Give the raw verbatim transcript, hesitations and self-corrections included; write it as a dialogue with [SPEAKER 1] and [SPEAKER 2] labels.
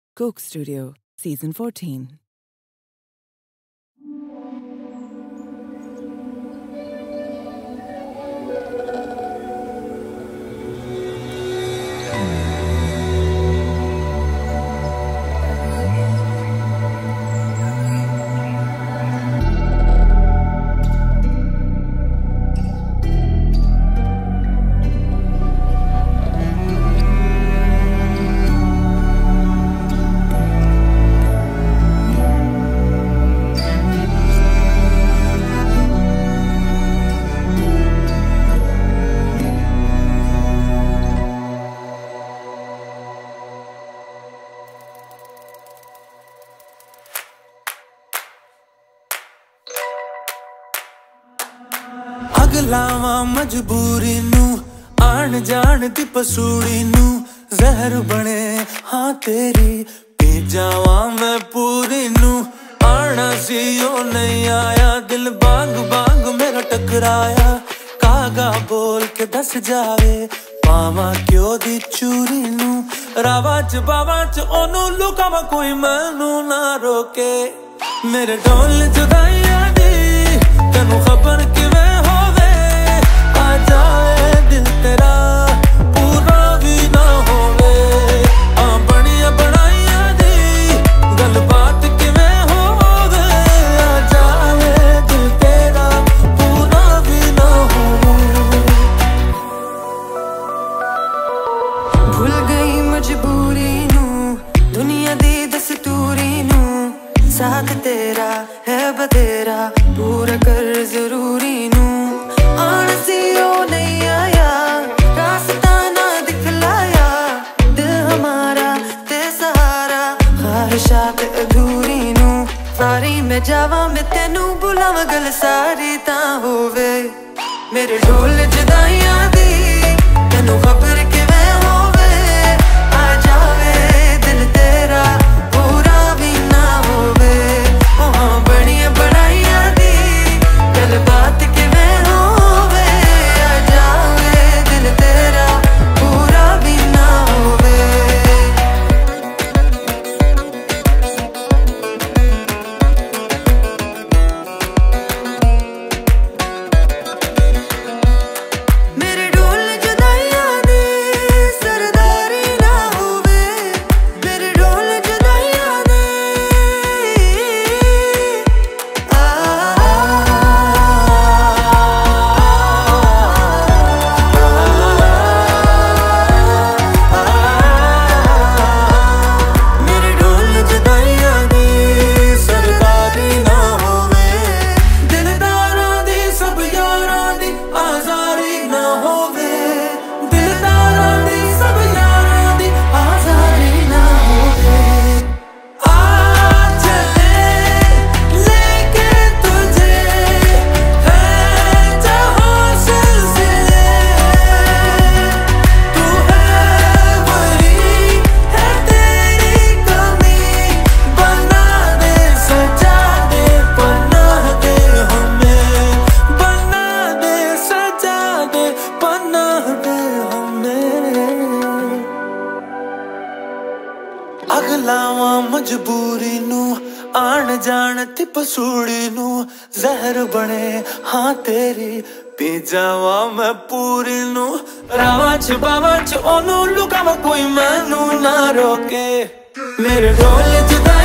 [SPEAKER 1] Coke Studio, Season fourteen.
[SPEAKER 2] अगलावा मजबूरी नू आन जान दी पसूड़ी नू जहर बने हाँ तेरी पी जावा मैं पूरी नू आना सी ओ नहीं आया दिल बांग बांग मेरा टकराया कागा बोल के दस जावे पावा क्यों दी चूरी नू रावा च बावा च ओनू लुकावा कोई मैनू ना रोके मेरे ढोल जुदाइयां दी तेनू खबर किवें दिल तेरा पूरा भी ना होवे आ बड़िया बनाइया दी गल बात किवें होवे आ जावे दिल तेरा पूरा भी ना होवे
[SPEAKER 3] भूल गई मजबूरी नू दुनिया दी दस्तूरी नू साथ तेरा है बतेरा पूरा कर जरूरी नू आन सी ओ नहीं आया रास्ता ना दिखलाया दिल हमारा ते सहारा ख्वाहिशात अधूरी नू सारी मैं जावा मैं तेनू बुलावा गल सारी ता होवे मेरे ढोल जुदाइयां दी तेनू खबर किवें होवे आ जावे दिल तेरा पूरा भी ना होवे ओ हाँ बड़िया बनाइयां दी गल बात किवें अगलावा मजबूरी नू आन जान ती पसूड़ी नू जहर बने हाँ तेरी पी जावा मैं पूरी नू रावा च बावा च ओनू लुकावा कोई मैनू ना रोके मेरे ढोल जुदा